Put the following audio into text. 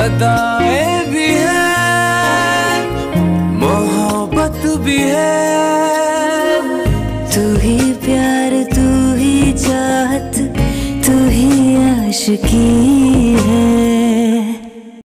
अदाएं भी है, मोहब्बत भी है। तू ही प्यार, तू ही चाहत, तू ही आशिकी है।